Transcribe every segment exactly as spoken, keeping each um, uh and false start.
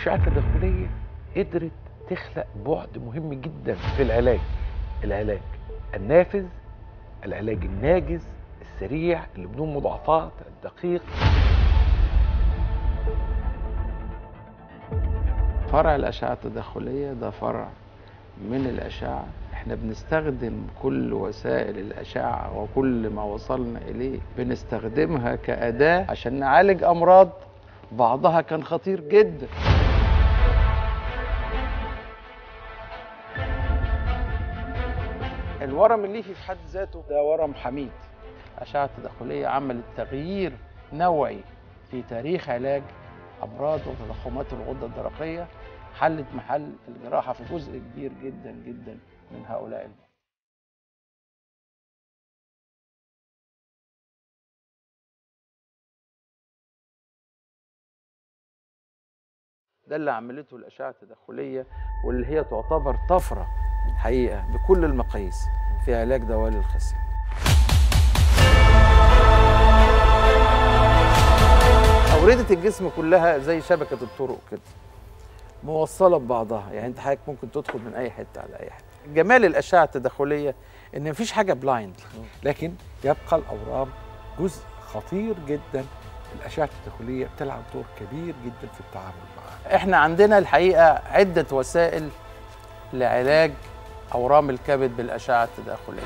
الأشعة التداخلية قدرت تخلق بعد مهم جدا في العلاج. العلاج النافذ، العلاج الناجز السريع اللي بدون مضاعفات، الدقيق. فرع الأشعة التداخلية ده فرع من الأشعة، احنا بنستخدم كل وسائل الأشعة وكل ما وصلنا إليه بنستخدمها كأداة عشان نعالج أمراض بعضها كان خطير جدا. الورم الليفي في حد ذاته ده ورم حميد. الأشعة التداخلية عملت تغيير نوعي في تاريخ علاج أمراض وتضخمات الغدة الدرقية، حلت محل الجراحة في جزء كبير جدا جدا من هؤلاء المرضى. ده اللي عملته الأشعة التداخلية، واللي هي تعتبر طفرة حقيقة بكل المقاييس في علاج دوالي الخصية. أوردة الجسم كلها زي شبكة الطرق كده موصلة ببعضها، يعني انت حضرتك ممكن تدخل من اي حتة على اي حتة. جمال الأشعة التداخلية ان مفيش حاجة بلايند، لكن يبقى الأورام جزء خطير جدا. الأشعة التداخلية بتلعب دور كبير جدا في التعامل معها. احنا عندنا الحقيقة عدة وسائل لعلاج أورام الكبد بالأشعة التداخلية.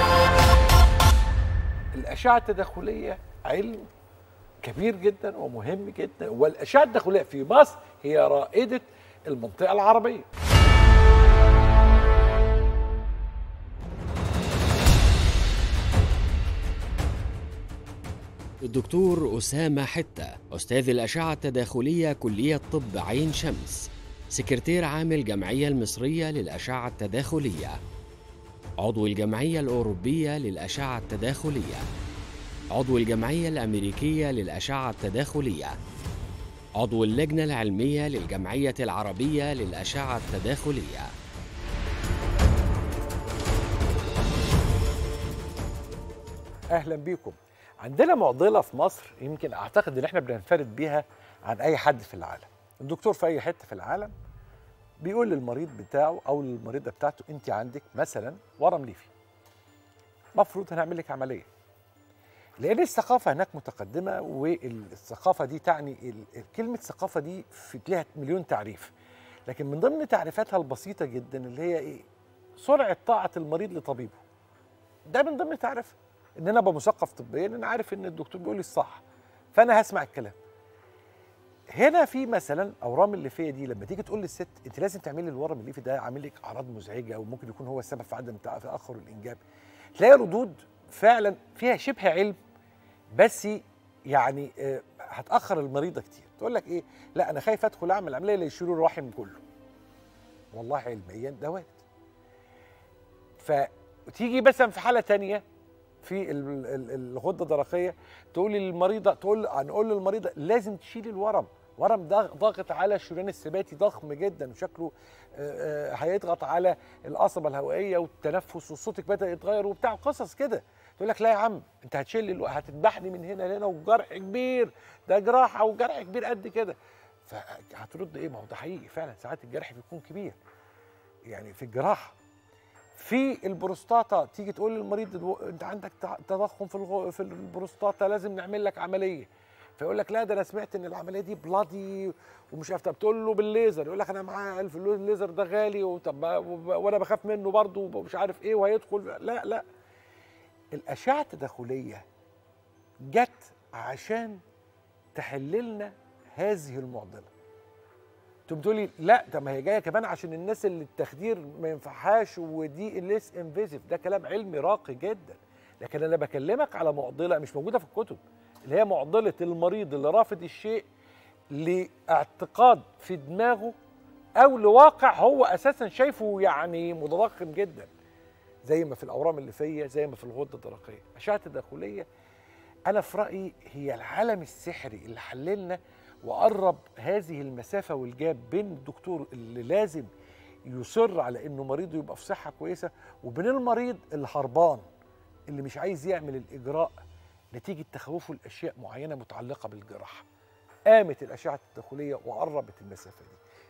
الأشعة التداخلية علم كبير جدا ومهم جدا، والأشعة التداخلية في مصر هي رائدة المنطقة العربية. الدكتور أسامة حتة، أستاذ الأشعة التداخلية كلية طب عين شمس، سكرتير عام الجمعية المصرية للأشعة التداخلية، عضو الجمعية الأوروبية للأشعة التداخلية، عضو الجمعية الأمريكية للأشعة التداخلية، عضو اللجنة العلمية للجمعية العربية للأشعة التداخلية. أهلا بيكم. عندنا معضلة في مصر يمكن أعتقد إن إحنا بننفرد بيها عن أي حد في العالم. الدكتور في أي حتة في العالم بيقول للمريض بتاعه أو للمريضة بتاعته أنت عندك مثلا ورم ليفي، مفروض هنعمل لك عملية، لأن الثقافة هناك متقدمة. والثقافة دي تعني كلمة ثقافة دي في لها مليون تعريف، لكن من ضمن تعريفاتها البسيطة جدا اللي هي إيه؟ سرعة طاعة المريض لطبيبه. ده من ضمن تعريفها، إن أنا أبقى مثقف طبيا، أنا عارف إن الدكتور بيقول لي الصح فأنا هسمع الكلام. هنا في مثلا أورام الليفية دي لما تيجي تقول للست أنت لازم تعملي الورم الليفي ده عامل لك أعراض مزعجة أو ممكن يكون هو السبب في عدم تأخر الإنجاب، تلاقي ردود فعلا فيها شبه علم، بس يعني هتأخر المريضة كتير. تقول لك إيه؟ لا أنا خايف أدخل أعمل عملية لا يشيلوا الرحم كله. والله علميا ده وارد. فتيجي مثلا في حالة تانية في الغدة الدرقية تقول للمريضة، تقول هنقول للمريضة لازم تشيلي الورم. ورم ده ضاغط على الشريان السباتي ضخم جدا وشكله هيضغط على القصبة الهوائية والتنفس وصوتك بدأ يتغير وبتاع قصص كده. تقول لك لا يا عم انت هتشيل هتذبحني من هنا لهنا وجرح كبير، ده جراحه وجرح كبير قد كده. فهترد ايه؟ ما هو ده حقيقي فعلا ساعات الجرح بيكون كبير يعني في الجراحه. في البروستاتا تيجي تقول للمريض انت عندك تضخم في الغو... في البروستاتا لازم نعمل لك عمليه، فيقول لك لا ده انا سمعت ان العمليه دي بلادي ومش عارف. طب تقول له بالليزر، يقول لك انا معايا الليزر ده غالي وطب وانا بخاف منه برضه ومش عارف ايه وهيدخل. لا لا، الأشعة التداخلية جت عشان تحل لنا هذه المعضلة. انتوا بتقولي لا طب ما هي جايه كمان عشان الناس اللي التخدير ما ينفعهاش ودي ليس انفيزيف. ده كلام علمي راقي جدا، لكن انا بكلمك على معضله مش موجوده في الكتب، اللي هي معضله المريض اللي رافض الشيء لاعتقاد في دماغه او لواقع هو اساسا شايفه يعني متضخم جدا، زي ما في الاورام الليفيه زي ما في الغده الدرقيه. الاشعه التداخليه انا في رايي هي العالم السحري اللي حللنا وقرب هذه المسافه والجاب بين الدكتور اللي لازم يصر على انه مريضه يبقى في صحه كويسه وبين المريض اللي هربان اللي مش عايز يعمل الاجراء نتيجه تخوفه لاشياء معينه متعلقه بالجراحه. قامت الاشعه التداخليه وقربت المسافه دي.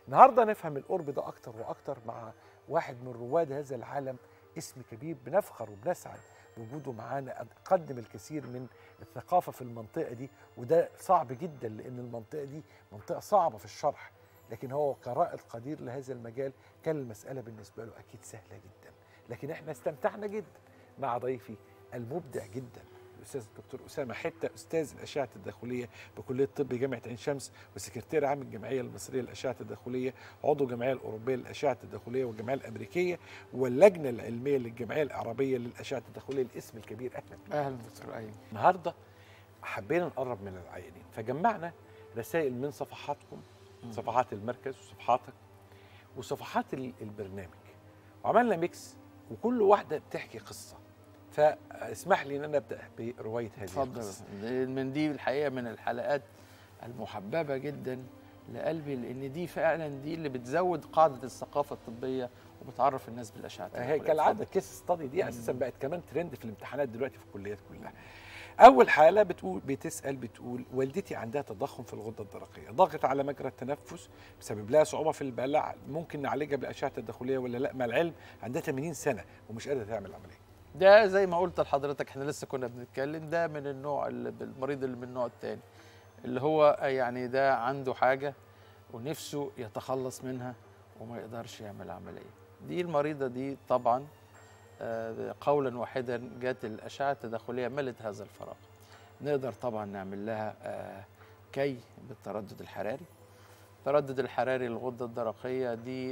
النهارده نفهم القرب ده اكتر واكتر مع واحد من رواد هذا العالم، اسم كبير بنفخر وبنسعد بوجوده معانا، قدم الكثير من الثقافه في المنطقه دي، وده صعب جدا لان المنطقه دي منطقه صعبه في الشرح، لكن هو كرائد قدير لهذا المجال كان المساله بالنسبه له اكيد سهله جدا. لكن احنا استمتعنا جدا مع ضيفي المبدع جدا الاستاذ الدكتور اسامه حته، استاذ الاشعه التداخليه بكليه الطب جامعه عين شمس، وسكرتير عام الجمعيه المصريه للاشعه التداخليه، عضو الجمعيه الاوروبيه للاشعه التداخليه والجمعيه الامريكيه، واللجنه العلميه للجمعيه العربيه للاشعه التداخليه. الاسم الكبير اهلا بك. اهلا دكتور ايمن. النهارده حبينا نقرب من العيانين، فجمعنا رسائل من صفحاتكم، صفحات المركز وصفحاتك وصفحات البرنامج، وعملنا ميكس وكل واحده بتحكي قصه. فاسمح لي ان انا ابدا بروايه هذه القصه. اتفضل. من دي الحقيقه من الحلقات المحببه جدا لقلبي، لان دي فعلا دي اللي بتزود قاعده الثقافه الطبيه وبتعرف الناس بالاشعه. هي كالعاده كيس ستادي دي اساسا بقت كمان ترند في الامتحانات دلوقتي في الكليات كلها. اول حاله بتقول بتسال بتقول والدتي عندها تضخم في الغده الدرقيه، ضغط على مجرى التنفس بسبب لها صعوبه في البلع، ممكن نعالجها بالاشعه التداخليه ولا لا؟ مع العلم عندها ثمانين سنه ومش قادره تعمل عمليه. ده زي ما قلت لحضرتك، احنا لسه كنا بنتكلم، ده من النوع اللي المريض اللي من النوع الثاني، اللي هو يعني ده عنده حاجه ونفسه يتخلص منها وما يقدرش يعمل عمليه. دي المريضه دي طبعا قولا واحدا جات الاشعه التداخليه ملت هذا الفراغ. نقدر طبعا نعمل لها كي بالتردد الحراري. التردد الحراري للغده الدرقيه دي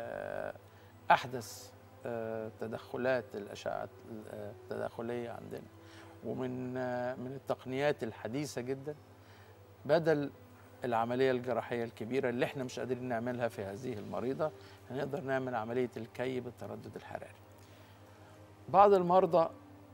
احدث تدخلات الاشعه التداخليه عندنا، ومن من التقنيات الحديثه جدا، بدل العمليه الجراحيه الكبيره اللي احنا مش قادرين نعملها في هذه المريضه، هنقدر نعمل عمليه الكي بالتردد الحراري. بعض المرضى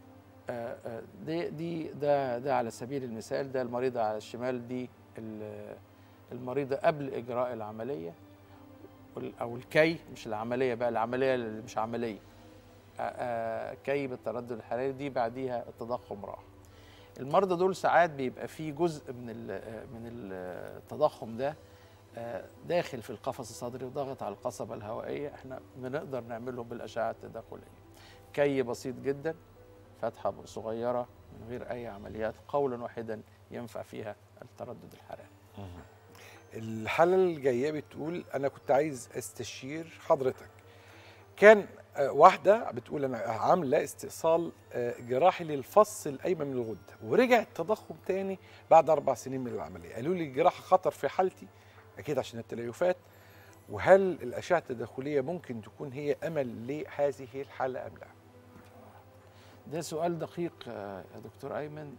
دي دي ده ده على سبيل المثال، ده المريضه على الشمال، دي المريضه قبل اجراء العمليه او الكي، مش العمليه بقى، العمليه اللي مش عمليه، كي بالتردد الحراري، دي بعديها التضخم راح. المرضى دول ساعات بيبقى في جزء من من التضخم ده داخل في القفص الصدري وضغط على القصبه الهوائيه، احنا بنقدر نعمله بالاشعه التداخليه. كي بسيط جدا، فتحه صغيره من غير اي عمليات، قولا واحدا ينفع فيها التردد الحراري. الحاله الجايه بتقول انا كنت عايز استشير حضرتك. كان واحده بتقول انا عامله استئصال جراحي للفص الايمن من الغده، ورجع التضخم تاني بعد اربع سنين من العمليه. قالوا لي الجراحه خطر في حالتي اكيد عشان التليفات، وهل الاشعه التداخليه ممكن تكون هي امل لهذه الحاله ام لا؟ ده سؤال دقيق يا دكتور ايمن.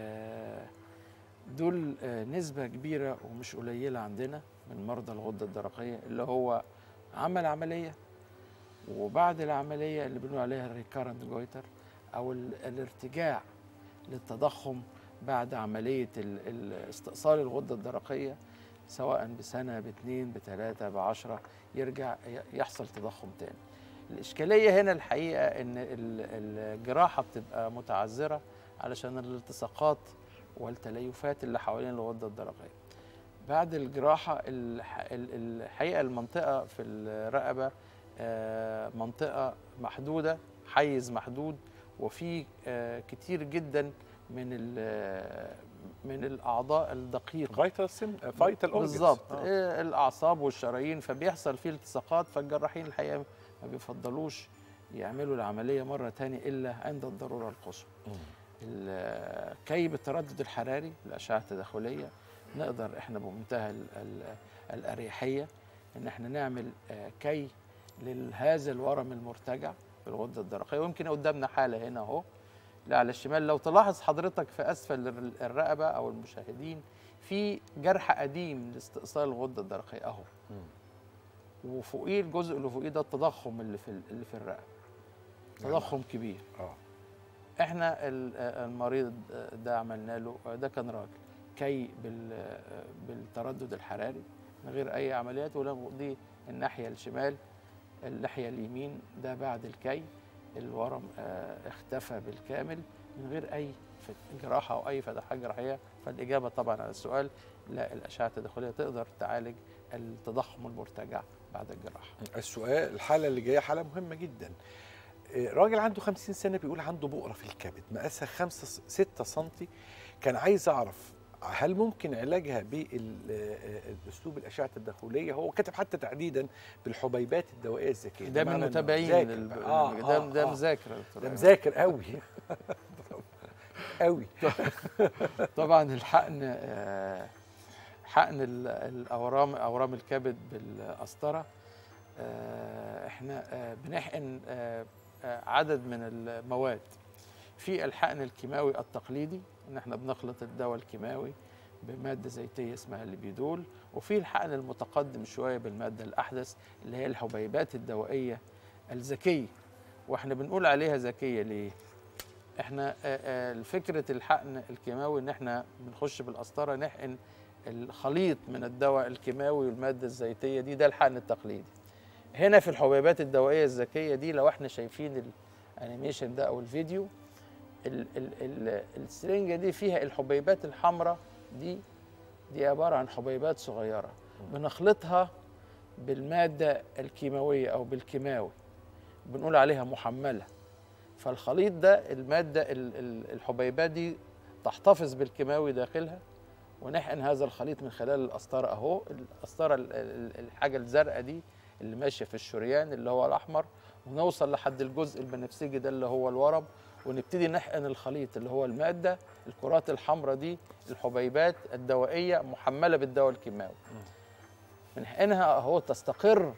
دول نسبه كبيره ومش قليله عندنا من مرضى الغده الدرقيه، اللي هو عمل عمليه وبعد العمليه اللي بنقول عليها الريكارنت جويتر او الارتجاع للتضخم بعد عمليه استئصال الغده الدرقيه، سواء بسنه باثنين بثلاثه بعشره، يرجع يحصل تضخم تاني. الاشكاليه هنا الحقيقه ان الجراحه بتبقى متعذره علشان الالتصاقات والتليفات اللي حوالين الغده الدرقيه. بعد الجراحه الحقيقه المنطقه في الرقبه منطقه محدوده، حيز محدود، وفي كتير جدا من من الاعضاء الدقيقه، فايتال سن فايتال اورجنز بالظبط، آه. الاعصاب والشرايين، فبيحصل فيه التصاقات. فالجراحين الحقيقه ما بيفضلوش يعملوا العمليه مره ثانيه الا عند الضروره القصوى. كي بالتردد الحراري الاشعه التداخليه نقدر احنا بمنتهى الاريحيه ان احنا نعمل كي لهذا الورم المرتجع في الغده الدرقيه. ويمكن قدامنا حاله هنا اهو اللي على الشمال، لو تلاحظ حضرتك في اسفل الرقبه او المشاهدين في جرح قديم لاستئصال الغده الدرقيه اهو، وفوقيه الجزء اللي فوقيه ده التضخم اللي في اللي في الرقبه، تضخم كبير. اه احنا المريض ده عملنا له، ده كان راجل، كي بالتردد الحراري من غير اي عمليات، ولو دي الناحيه الشمال، الناحيه اليمين ده بعد الكي الورم اختفى بالكامل من غير اي جراحه او اي فتحات جراحيه. فالاجابه طبعا على السؤال لا، الاشعه التداخليه تقدر تعالج التضخم المرتجع بعد الجراحه. السؤال، الحاله اللي جايه حاله مهمه جدا. راجل عنده خمسين سنه بيقول عنده بؤره في الكبد مقاسها خمسة ستة سنتي، كان عايز اعرف هل ممكن علاجها بالاسلوب الاشعه التداخليه؟ هو كتب حتى تحديدا بالحبيبات الدوائيه الذكيه. ده من متابعين البرنامج. ده آه ده آه مذاكر يا دكتور، ده مذاكر قوي قوي. طبعا الحقن، حقن الاورام اورام الكبد بالقسطره، احنا بنحقن عدد من المواد. في الحقن الكيماوي التقليدي، ان احنا بنخلط الدواء الكيماوي بماده زيتيه اسمها الليبيدول، وفي الحقن المتقدم شويه بالماده الاحدث اللي هي الحبيبات الدوائيه الذكيه. واحنا بنقول عليها ذكيه ليه؟ احنا فكره الحقن الكيماوي ان احنا بنخش بالقسطره نحقن الخليط من الدواء الكيماوي والماده الزيتيه دي، ده الحقن التقليدي. هنا في الحبيبات الدوائيه الذكيه دي، لو احنا شايفين الانيميشن ده او الفيديو، ال ال ال السرنجه دي فيها الحبيبات الحمراء دي، دي عباره عن حبيبات صغيره بنخلطها بالماده الكيماويه او بالكيماوي، بنقول عليها محمله. فالخليط ده الماده الحبيبات دي تحتفظ بالكيماوي داخلها، ونحقن هذا الخليط من خلال القسطره اهو. القسطره الحاجه الزرقاء دي اللي ماشيه في الشريان اللي هو الاحمر، ونوصل لحد الجزء البنفسجي ده اللي هو الورم، ونبتدي نحقن الخليط اللي هو الماده الكرات الحمراء دي، الحبيبات الدوائيه محمله بالدواء الكيماوي. بنحقنها اهو تستقر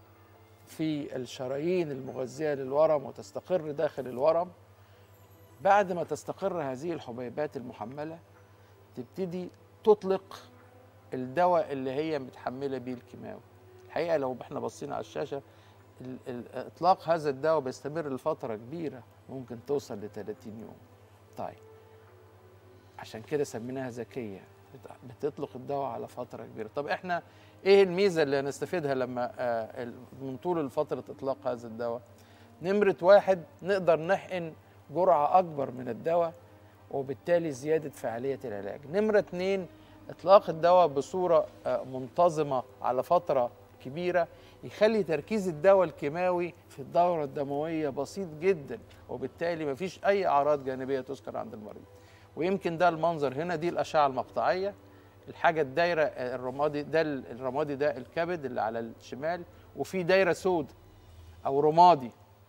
في الشرايين المغذيه للورم وتستقر داخل الورم. بعد ما تستقر هذه الحبيبات المحمله تبتدي تطلق الدواء اللي هي متحمله بيه الكيماوي. الحقيقه لو احنا بصينا على الشاشه، اطلاق هذا الدواء بيستمر لفتره كبيره، ممكن توصل ل ثلاثين يوم. طيب عشان كده سميناها ذكيه، بتطلق الدواء على فتره كبيره. طب احنا ايه الميزه اللي هنستفيدها لما آه من طول فتره اطلاق هذا الدواء؟ نمره واحد، نقدر نحقن جرعه اكبر من الدواء وبالتالي زياده فعاليه العلاج. نمره اتنين، اطلاق الدواء بصوره آه منتظمه على فتره كبيره يخلي تركيز الدواء الكيماوي في الدورة الدموية بسيط جدا، وبالتالي مفيش أي أعراض جانبية تذكر عند المريض. ويمكن ده المنظر هنا، دي الأشعة المقطعية، الحاجة الدايرة الرمادي ده، الرمادي ده الكبد اللي على الشمال، وفي دايرة سود أو رمادي.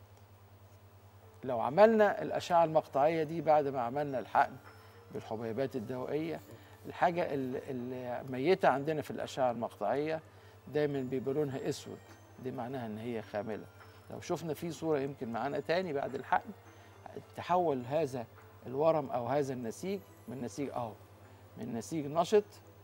لو عملنا الأشعة المقطعية دي بعد ما عملنا الحقن بالحبيبات الدوائية، الحاجة الميتة عندنا في الأشعة المقطعية دايما بيبقى لونها اسود، دي معناها ان هي خامله. لو شفنا في صوره يمكن معانا تاني بعد الحقن، تحول هذا الورم او هذا النسيج من نسيج اهو من نسيج نشط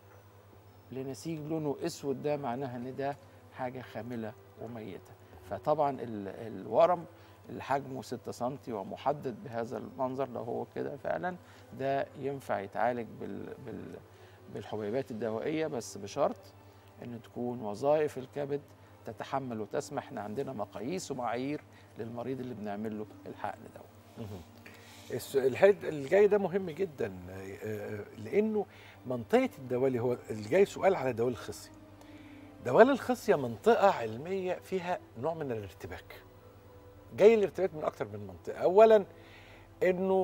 لنسيج لونه اسود، ده معناها ان ده حاجه خامله وميته. فطبعا الورم اللي حجمه ستة سنتي ومحدد بهذا المنظر، لو هو كده فعلا ده ينفع يتعالج بال بال بالحبيبات الدوائيه، بس بشرط ان تكون وظائف الكبد تتحمل وتسمح. احنا عندنا مقاييس ومعايير للمريض اللي بنعمل له الحقن ده. الحد الجاي ده مهم جدا، لانه منطقه الدوالي، هو الجاي سؤال على دوالي الخصيه. دوالي الخصيه منطقه علميه فيها نوع من الارتباك. جاي الارتباك من اكتر من منطقه. اولا انه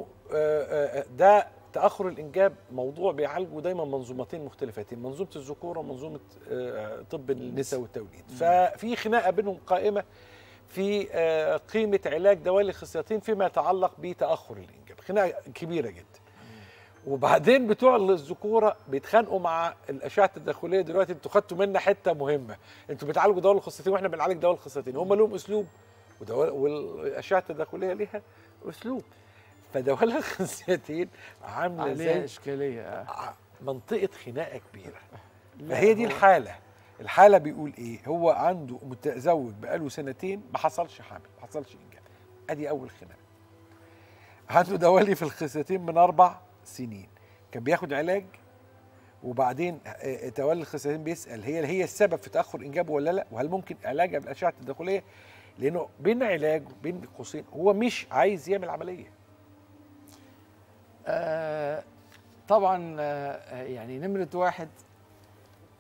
ده تأخر الإنجاب موضوع بيعالجه دايما منظومتين مختلفتين، منظومة الذكورة ومنظومة طب النساء والتوليد. ففي خناقة بينهم قائمة في قيمة علاج دوالي الخصيتين فيما يتعلق بتأخر الإنجاب، خناقة كبيرة جدا. وبعدين بتوع الذكورة بيتخانقوا مع الأشعة التداخلية. دلوقتي انتوا خدتوا منا حتة مهمة، انتوا بتعالجوا دوالي الخصيتين واحنا بنعالج دوالي الخصيتين، هم لهم أسلوب والأشعة التداخلية ليها أسلوب. فدوالي الخصيتين عامله زي اشكاليه، منطقه خناقه كبيره. فهي دي الحاله. الحاله بيقول ايه؟ هو عنده متزوج بقاله سنتين ما حصلش حمل، ما حصلش انجاب. ادي اول خناقه. عنده دوالي في الخصيتين من اربع سنين، كان بياخد علاج، وبعدين تولي الخصيتين بيسال هي هي السبب في تاخر انجابه ولا لا، وهل ممكن علاجها بالاشعه التداخليه؟ لانه بين علاج بين قوسين هو مش عايز يعمل عمليه. آه طبعا آه يعني نمرة واحد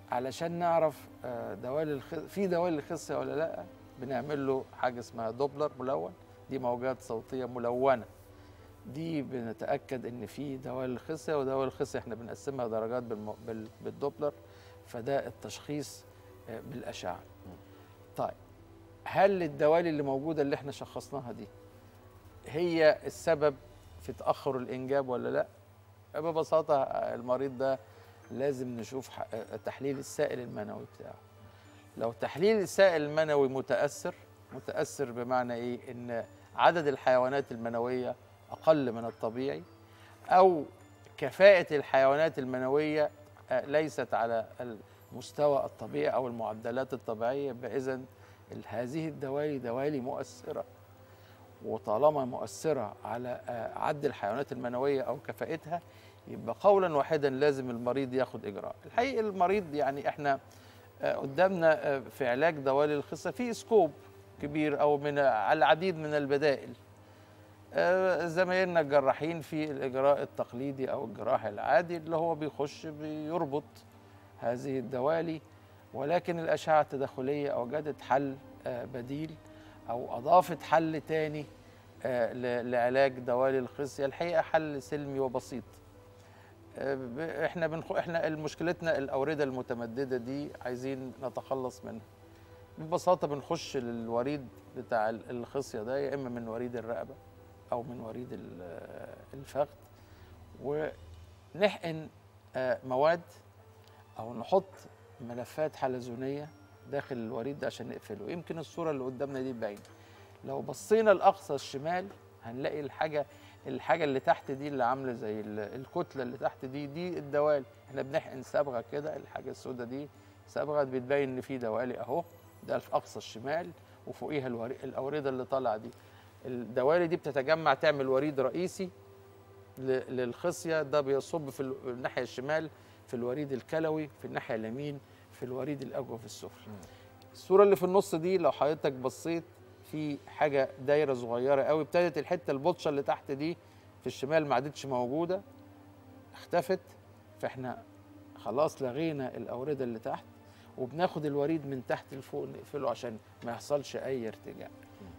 علشان نعرف آه، دوالي الخ... في دوالي الخصيه ولا لا، بنعمل له حاجه اسمها دوبلر ملون. دي موجات صوتيه ملونه، دي بنتاكد ان في دوالي الخصيه. ودوالي الخصيه احنا بنقسمها درجات بالم... بال... بالدوبلر، فده التشخيص آه، بالاشعه. طيب هل الدوالي اللي موجوده اللي احنا شخصناها دي هي السبب في تاخر الانجاب ولا لا؟ ببساطه المريض ده لازم نشوف تحليل السائل المنوي بتاعه. لو تحليل السائل المنوي متاثر، متاثر بمعنى ايه؟ ان عدد الحيوانات المنويه اقل من الطبيعي، او كفاءه الحيوانات المنويه ليست على المستوى الطبيعي او المعدلات الطبيعيه، فاذا هذه الدوالي دوالي مؤثره. وطالما مؤثره على عد الحيوانات المنويه او كفاءتها، يبقى قولا واحدا لازم المريض ياخد اجراء. الحقيقه المريض يعني احنا قدامنا في علاج دوالي الخصيه في سكوب كبير او من على العديد من البدائل. زمايلنا الجراحين في الاجراء التقليدي او الجراحي العادي اللي هو بيخش بيربط هذه الدوالي، ولكن الاشعه التداخليه اوجدت حل بديل او اضافت حل تاني لعلاج دوالي الخصيه. الحقيقه حل سلمي وبسيط. احنا بنخ... احنا مشكلتنا الاورده المتمدده دي عايزين نتخلص منها. ببساطه بنخش للوريد بتاع الخصيه ده، يا اما من وريد الرقبه او من وريد الفخذ، ونحقن مواد او نحط ملفات حلزونيه داخل الوريد ده عشان نقفله. يمكن الصوره اللي قدامنا دي باينه. لو بصينا لاقصى الشمال هنلاقي الحاجه الحاجه اللي تحت دي اللي عامله زي الكتله اللي تحت دي دي الدوالي. احنا بنحقن صبغه كده، الحاجه السوداء دي صبغه بتبين ان في دوالي اهو، ده في اقصى الشمال، وفوقيها الاورده اللي طالعه دي. الدوالي دي بتتجمع تعمل وريد رئيسي للخصيه، ده بيصب في الناحيه الشمال في الوريد الكلوي، في الناحيه اليمين في الوريد الاجوف السفلي. الصوره اللي في النص دي لو حضرتك بصيت في حاجه دايره صغيره قوي، ابتدت الحته البطشه اللي تحت دي في الشمال ما عادتش موجوده، اختفت. فاحنا خلاص لغينا الاورده اللي تحت، وبناخد الوريد من تحت لفوق نقفله عشان ما يحصلش اي ارتجاع.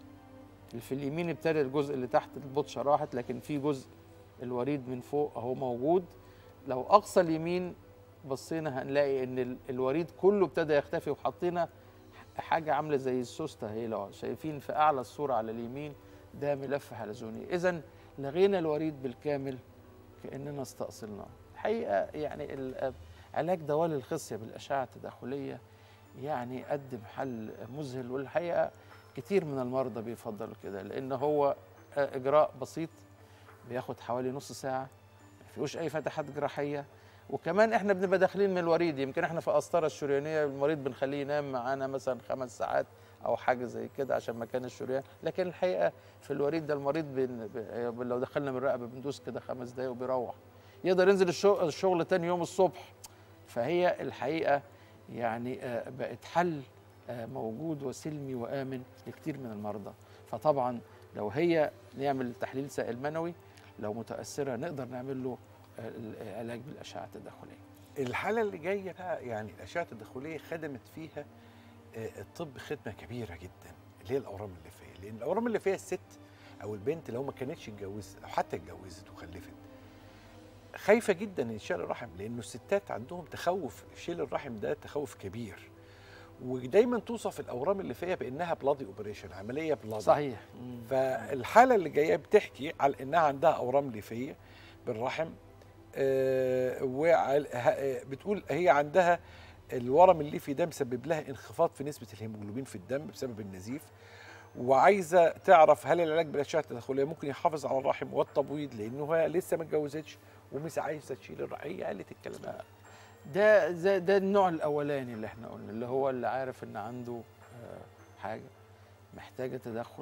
في اليمين ابتدى الجزء اللي تحت البطشه راحت، لكن في جزء الوريد من فوق اهو موجود. لو اقصى اليمين بصينا هنلاقي ان الوريد كله ابتدى يختفي، وحطينا حاجه عامله زي السوسته اهي، لو شايفين في اعلى الصوره على اليمين ده ملف حلزوني. اذا لغينا الوريد بالكامل كاننا استأصلناه. الحقيقه يعني علاج دوالي الخصيه بالاشعه التداخليه يعني قدم حل مذهل، والحقيقه كتير من المرضى بيفضلوا كده، لان هو اجراء بسيط بياخد حوالي نص ساعه، ما فيهوش اي فتحات جراحيه، وكمان احنا بنبقى داخلين من الوريد. يمكن احنا في القسطره الشريانيه المريض بنخليه ينام معانا مثلا خمس ساعات او حاجه زي كده عشان مكان الشريان، لكن الحقيقه في الوريد ده المريض بن... لو دخلنا من الرقبه بندوس كده خمس دقايق وبيروح، يقدر ينزل الشغل, الشغل تاني يوم الصبح. فهي الحقيقه يعني بقت حل موجود وسلمي وامن لكتير من المرضى. فطبعا لو هي نعمل تحليل سائل منوي، لو متاثره نقدر نعمل له العلاج بالاشعه التداخليه. الحاله اللي جايه بقى يعني الاشعه التداخليه خدمت فيها الطب خدمه كبيره جدا، اللي هي الاورام الليفيه. لان الاورام الليفيه الست او البنت لو ما كانتش اتجوزت او حتى اتجوزت وخلفت خايفه جدا من شيل الرحم، لانه الستات عندهم تخوف شيل الرحم ده تخوف كبير، ودايما توصف الاورام الليفيه بانها بلادي اوبريشن، عمليه بلادي. صحيح. فالحاله اللي جايه بتحكي على انها عندها اورام ليفيه بالرحم، آه وبتقول هي عندها الورم الليفي ده مسبب لها انخفاض في نسبه الهيموجلوبين في الدم بسبب النزيف، وعايزه تعرف هل العلاج بالاشعه التداخليه ممكن يحافظ على الرحم والتبويض، لانه هي لسه ما اتجوزتش ومش عايزه تشيل الرحم. هي قالت الكلام ده. ده ده ده النوع الاولاني اللي احنا قلنا، اللي هو اللي عارف ان عنده حاجه محتاجه تدخل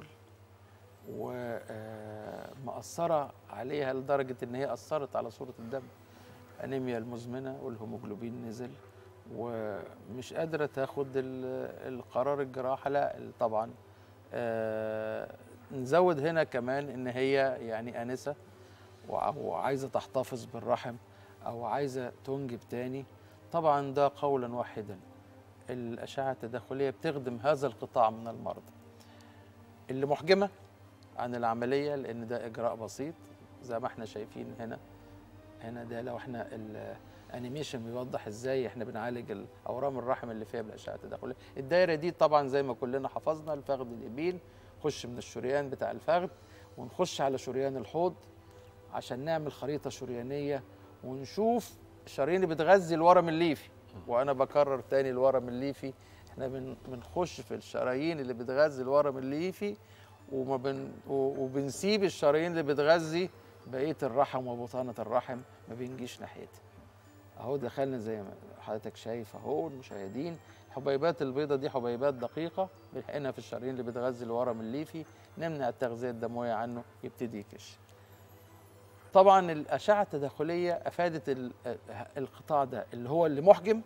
ومأثره عليها لدرجه ان هي اثرت على صوره الدم، انيميا المزمنه والهيموجلوبين نزل ومش قادره تاخد القرار الجراحه. لا طبعا نزود هنا كمان ان هي يعني انسه وعايزه تحتفظ بالرحم او عايزه تنجب تاني. طبعا ده قولا واحدا الأشعة التداخلية بتخدم هذا القطاع من المرضى اللي محجمة عن العملية، لأن ده إجراء بسيط زي ما احنا شايفين هنا. هنا ده لو احنا الانيميشن بيوضح ازاي احنا بنعالج الاورام الرحم اللي فيها بالاشعه التداخليه. الدايره دي طبعا زي ما كلنا حفظنا الفخذ اليمين، خش من الشريان بتاع الفخذ ونخش على شريان الحوض عشان نعمل خريطه شريانيه ونشوف الشرايين اللي بتغذي الورم الليفي. وانا بكرر تاني الورم الليفي، احنا بن بنخش في الشرايين اللي بتغذي الورم الليفي وما بن وبنسيب الشرايين اللي بتغذي بقيه الرحم وبطانه الرحم، ما بنجيش ناحيتها. اهو دخلنا زي ما حضرتك شايف اهو المشاهدين، الحبيبات البيضاء دي حبيبات دقيقه بنحقنها في الشرايين اللي بتغذي الورم الليفي، نمنع التغذيه الدمويه عنه يبتدي يكش. طبعا الاشعه التداخليه افادت القطاع ده اللي هو اللي محجم،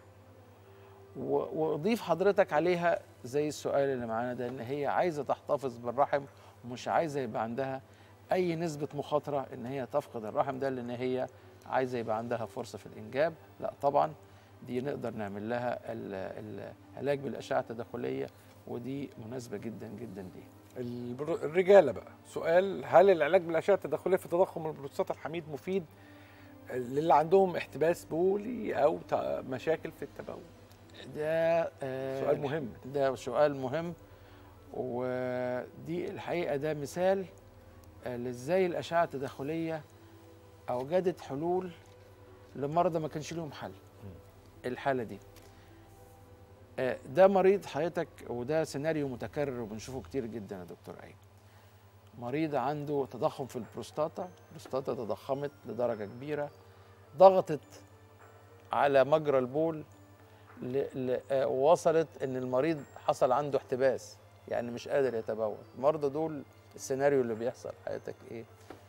واضيف حضرتك عليها زي السؤال اللي معانا ده ان هي عايزه تحتفظ بالرحم ومش عايزه يبقى عندها اي نسبه مخاطره ان هي تفقد الرحم ده، لان هي عايزه يبقى عندها فرصه في الانجاب. لا طبعا دي نقدر نعمل لها العلاج بالاشعه التداخليه، ودي مناسبه جدا جدا ليها. الرجاله بقى سؤال، هل العلاج بالاشعه التداخليه في تضخم البروستاتا الحميد مفيد للي عندهم احتباس بولي او مشاكل في التبول؟ ده آه سؤال مهم. ده سؤال مهم، ودي الحقيقه ده مثال لازاي الاشعه التداخليه اوجدت حلول لمرضى ما كانش لهم حل. الحاله دي ده مريض حضرتك، وده سيناريو متكرر وبنشوفه كتير جدا يا دكتور ايمن. مريض عنده تضخم في البروستاتا، البروستاتا تضخمت لدرجه كبيره، ضغطت على مجرى البول ووصلت ان المريض حصل عنده احتباس، يعني مش قادر يتبول. المرضى دول السيناريو اللي بيحصل حضرتك ايه؟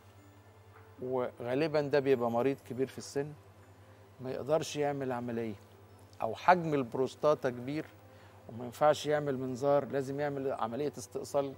وغالبا ده بيبقى مريض كبير في السن ما يقدرش يعمل عمليه، او حجم البروستاتا كبير وما ينفعش يعمل منظار، لازم يعمل عمليه استئصال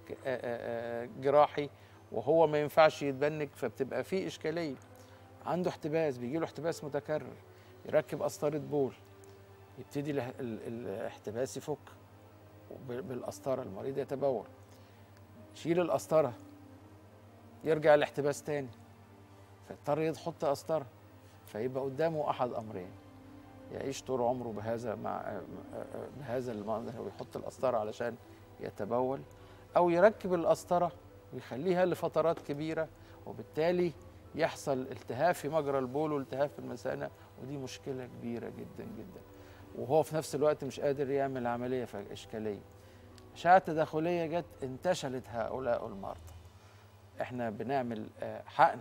جراحي وهو ما ينفعش يتبنك، فبتبقى فيه اشكاليه. عنده احتباس، بيجي له احتباس متكرر، يركب قسطره بول، يبتدي الاحتباس يفك بالقسطره، المريض يتبول، يشيل القسطره يرجع الاحتباس تاني، فيضطر يحط قسطره، فيبقى قدامه احد امرين: يعيش طول عمره بهذا مع بهذا المنظر ويحط القسطره علشان يتبول، او يركب القسطره ويخليها لفترات كبيره، وبالتالي يحصل التهاب في مجرى البول والتهاب في المثانه، ودي مشكله كبيره جدا جدا، وهو في نفس الوقت مش قادر يعمل عمليه، فاشكاليه. الاشعه التداخليه جت انتشلت هؤلاء المرضى. احنا بنعمل حقن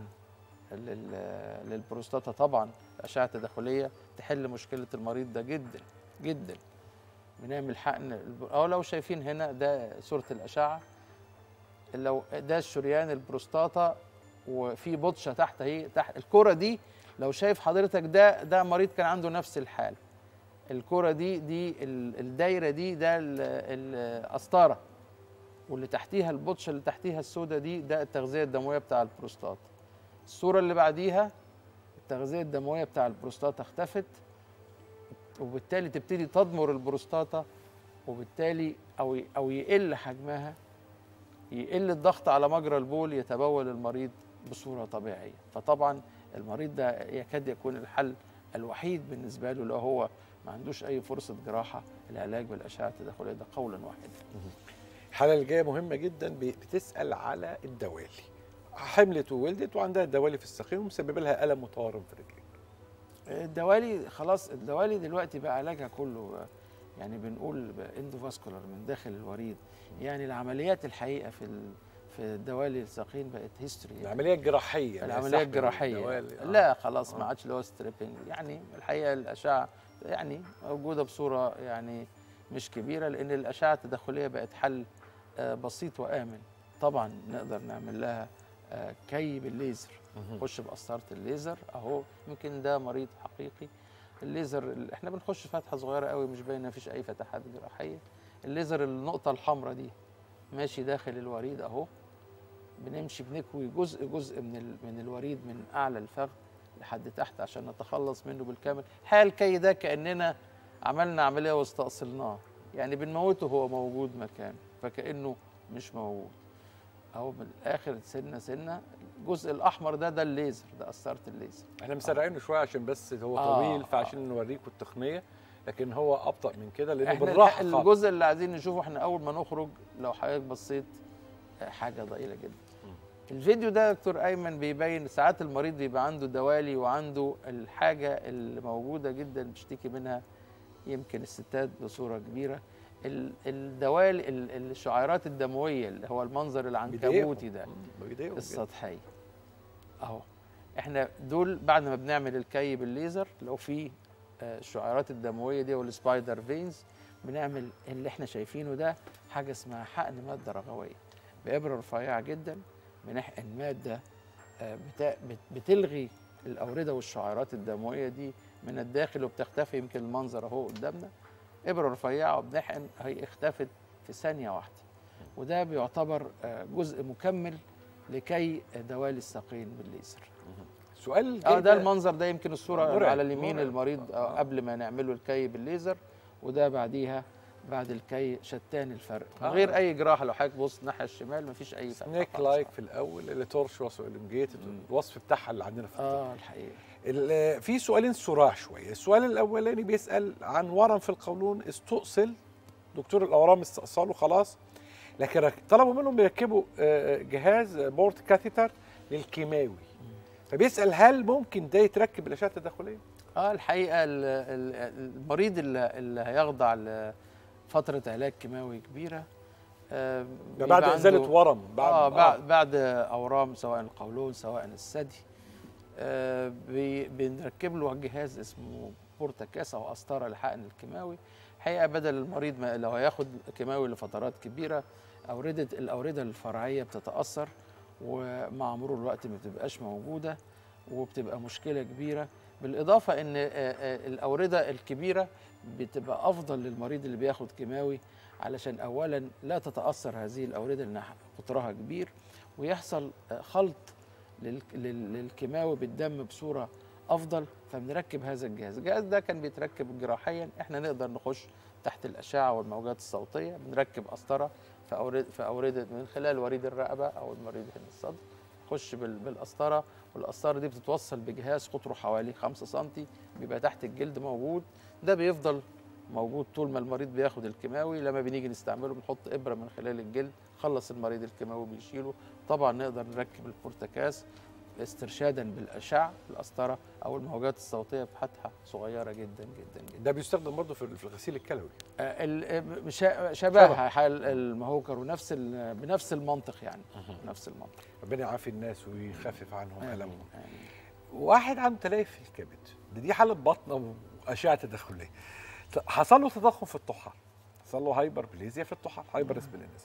للبروستاتا، طبعا الاشعه التداخليه تحل مشكله المريض ده جدا جدا. بنعمل حقن، او لو شايفين هنا ده صوره الاشعه، لو ده الشريان البروستاتا وفي بطشه تحت اهي، تحت الكره دي لو شايف حضرتك ده ده مريض كان عنده نفس الحال. الكره دي دي الدايره دي ده القسطره، واللي تحتيها البطشه اللي تحتيها السوداء دي ده التغذيه الدمويه بتاع البروستاتا. الصوره اللي بعديها التغذيه الدمويه بتاع البروستاتا اختفت، وبالتالي تبتدي تضمر البروستاتا، وبالتالي او او يقل حجمها، يقل الضغط على مجرى البول، يتبول المريض بصوره طبيعيه. فطبعا المريض ده يكاد يكون الحل الوحيد بالنسبه له لو هو ما عندوش اي فرصه جراحه، العلاج بالاشعه التداخليه ده قولا واحدا. الحلقه الجايه مهمه جدا، بتسال على الدوالي. حملت وولدت وعندها دوالي في الساقين ومسبب لها الم متورم في رجليها. الدوالي خلاص، الدوالي دلوقتي بقى علاجها كله يعني بنقول اندوفاسكولار من داخل الوريد. يعني العمليات الحقيقه في في الدوالي الساقين بقت هيستوري، يعني العمليه الجراحيه، العمليه الجراحيه لا خلاص ما عادش اللي هو ستريبنج. يعني الحقيقه الاشعه يعني موجوده بصوره يعني مش كبيره، لان الاشعه التداخليه بقت حل بسيط وامن. طبعا نقدر نعمل لها كي بالليزر، نخش بقسطره الليزر اهو. يمكن ده مريض حقيقي، الليزر احنا بنخش فتحه صغيره قوي مش باينه، مفيش اي فتحات جراحيه. الليزر النقطه الحمراء دي ماشي داخل الوريد اهو، بنمشي بنكوي جزء جزء من من الوريد من اعلى الفخذ لحد تحت عشان نتخلص منه بالكامل. الحقيقه الكي ده كاننا عملنا عمليه واستأصلناه، يعني بنموته هو موجود مكانه فكانه مش موجود. اهو من الاخر سنه سنه الجزء الاحمر ده ده الليزر، ده قسطره الليزر. احنا مسرعينه شويه عشان بس هو آه طويل فعشان آه. نوريكم التقنيه، لكن هو ابطا من كده لانه احنا بالراحه خالص. الجزء اللي عايزين نشوفه احنا اول ما نخرج، لو حضرتك بصيت حاجه ضئيله جدا. الفيديو ده يا دكتور ايمن بيبين ساعات المريض بيبقى عنده دوالي وعنده الحاجه اللي موجوده جدا بيشتكي منها يمكن الستات بصوره كبيره، الدوالي الشعيرات الدمويه اللي هو المنظر العنكبوتي ده السطحي اهو. احنا دول بعد ما بنعمل الكي بالليزر لو في الشعيرات الدمويه دي والسبايدر فينز بنعمل اللي احنا شايفينه ده حاجه اسمها حقن ماده رغويه بابره رفيعه جدا، بنحقن ماده بتلغي الاورده والشعيرات الدمويه دي من الداخل وبتختفي. يمكن المنظر اهو قدامنا ابره رفيعه وبنحقن هي اختفت في ثانيه واحده، وده بيعتبر جزء مكمل لكي دوالي الساقين بالليزر. سؤال اه ده المنظر ده يمكن الصوره مرعب. على اليمين مرعب. المريض آه قبل ما نعمله الكي بالليزر، وده بعديها بعد الكي شتان الفرق من آه. غير اي جراحه. لو حضرتك بص الناحيه الشمال مفيش اي فرق. سنيك لايك في الاول اللي تورشوس والانجيتد الوصف بتاعها اللي عندنا في اه الحقيقه. في سؤالين صراع شويه، السؤال الاولاني بيسال عن ورم في القولون استؤصل، دكتور الاورام استأصله خلاص، لكن طلبوا منهم يركبوا جهاز بورت كاثيتر للكيماوي، فبيسال هل ممكن ده يتركب بالاشعه التداخليه؟ اه الحقيقه المريض اللي, اللي هيخضع لفتره علاج كيماوي كبيره آه ده بعد ازاله ورم بعد اه بعد, آه. بعد اورام سواء القولون سواء الثدي آه بنركب له جهاز اسمه بورتاكاس او قسطره لحقن الكيماوي. الحقيقه بدل المريض ما لو هياخد كيماوي لفترات كبيره اورده الاورده الفرعيه بتتاثر ومع مرور الوقت ما بتبقاش موجوده وبتبقى مشكله كبيره. بالاضافه ان الاورده الكبيره بتبقى افضل للمريض اللي بياخد كيماوي علشان اولا لا تتاثر هذه الاورده لانها قطرها كبير ويحصل خلط للكيماوي بالدم بصوره افضل، فبنركب هذا الجهاز. الجهاز ده كان بيتركب جراحيا، احنا نقدر نخش تحت الاشعه والموجات الصوتيه بنركب قسطره في اورده في اورده من خلال وريد الرقبه او المريض هنا الصدر، نخش بالقسطره والقسطره دي بتتوصل بجهاز قطره حوالي خمسة سنتي بيبقى تحت الجلد موجود، ده بيفضل موجود طول ما المريض بياخد الكيماوي. لما بنيجي نستعمله بنحط ابره من خلال الجلد، خلص المريض الكيماوي بيشيله. طبعا نقدر نركب البورتاكاس استرشادا بالاشعه القسطره او الموجات الصوتيه بفتحه صغيره جدا جدا جدا. ده بيستخدم برضه في الغسيل الكلوي. آه شبهها حال المهوكر ونفس بنفس المنطق يعني نفس المنطق. ربنا يعافي الناس ويخفف عنهم الامهم. واحد عنده تليف في الكبد، دي حاله بطنه واشعه تداخليه. حصل له تضخم في الطحال، حصل له هايبر بليزيا في الطحال، هايبر اسبلينيزم،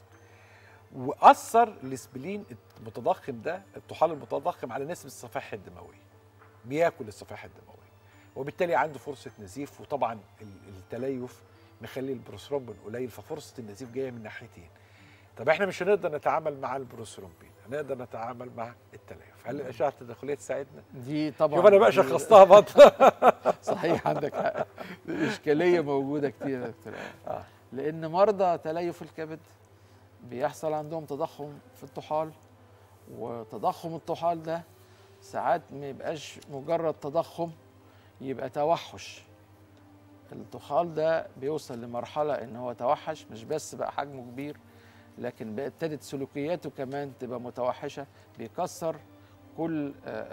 واثر الاسبلين المتضخم ده الطحال المتضخم على نسبه الصفائح الدمويه، بياكل الصفائح الدمويه وبالتالي عنده فرصه نزيف. وطبعا التليف مخلي البروثرومبين قليل، ففرصه النزيف جايه من ناحيتين. طب احنا مش هنقدر نتعامل مع البروثرومبين، هنقدر نتعامل مع التليف. هل الاشعه التداخليه تساعدنا؟ دي طبعا شوف انا بقى شخصتها بطن. صحيح عندك حق، اشكاليه موجوده كتير يا دكتور آه. لان مرضى تليف الكبد بيحصل عندهم تضخم في الطحال، وتضخم الطحال ده ساعات ما يبقاش مجرد تضخم، يبقى توحش. الطحال ده بيوصل لمرحله ان هو توحش، مش بس بقى حجمه كبير لكن بقى ابتدت سلوكياته كمان تبقى متوحشه، بيكسر كل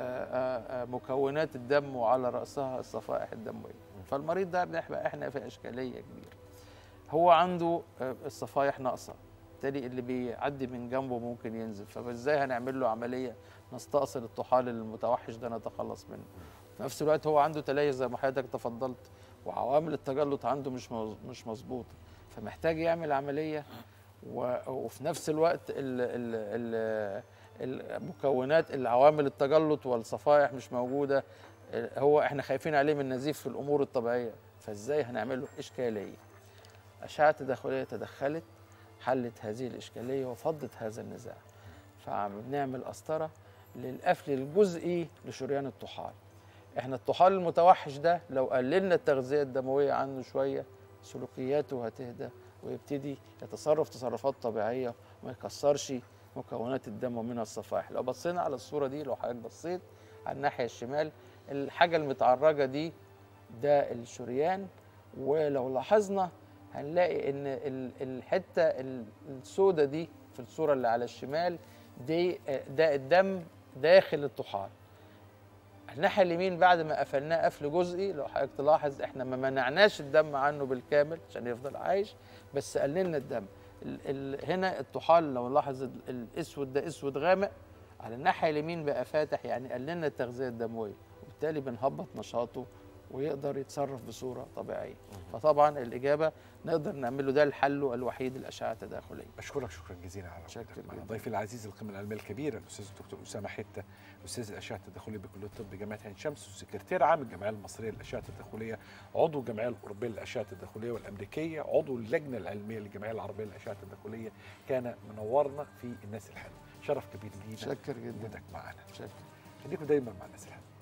مكونات الدم وعلى راسها الصفائح الدمويه. فالمريض ده بنبقى احنا في اشكاليه كبيره. هو عنده الصفائح ناقصه، بالتالي اللي بيعدي من جنبه ممكن ينزل، فازاي هنعمل له عمليه نستأصل الطحال المتوحش ده نتخلص منه؟ في نفس الوقت هو عنده تليف زي ما حضرتك تفضلت، وعوامل التجلط عنده مش مش مظبوطه، فمحتاج يعمل عمليه. وفي نفس الوقت ال ال ال المكونات العوامل التجلط والصفائح مش موجوده، هو احنا خايفين عليه من نزيف في الامور الطبيعيه، فازاي هنعمل له اشكاليه؟ اشعه تداخليه تدخلت حلت هذه الاشكاليه وفضت هذا النزاع. فبنعمل قسطره للقفل الجزئي لشريان الطحال. احنا الطحال المتوحش ده لو قللنا التغذيه الدمويه عنه شويه سلوكياته هتهدى ويبتدي يتصرف تصرفات طبيعيه وما يكسرش مكونات الدم ومنها الصفائح. لو بصينا على الصوره دي، لو حضرتك بصيت على الناحيه الشمال، الحاجه المتعرجه دي ده الشريان، ولو لاحظنا هنلاقي ان الحته السوداء دي في الصوره اللي على الشمال دي ده الدم داخل الطحال. الناحيه اليمين بعد ما قفلناه قفل جزئي، لو حضرتك تلاحظ احنا ما منعناش الدم عنه بالكامل عشان يفضل عايش، بس قللنا الدم. ال ال هنا الطحال لو لاحظ الاسود ده اسود غامق، على الناحيه اليمين بقى فاتح، يعني قللنا التغذيه الدمويه وبالتالي بنهبط نشاطه ويقدر يتصرف بصوره طبيعيه. فطبعا الاجابه نقدر نعمله ده الحل الوحيد الاشعه التداخليه. بشكرك شكرا جزيلا على وجودك معنا. ضيفي العزيز القيمه العلميه الكبيره الاستاذ الدكتور اسامه حته، استاذ الاشعه التداخليه بكليه الطب جامعه عين شمس، وسكرتير عام الجمعيه المصريه للاشعه التداخليه، عضو الجمعيه الاوروبيه للاشعه التداخليه والامريكيه، عضو اللجنه العلميه للجمعيه العربيه للاشعه التداخليه. كان منورنا في الناس الحلوه. شرف كبير لينا شكر جدا وجودك معنا. شكر. خليكم دايما مع الناس الحلوه.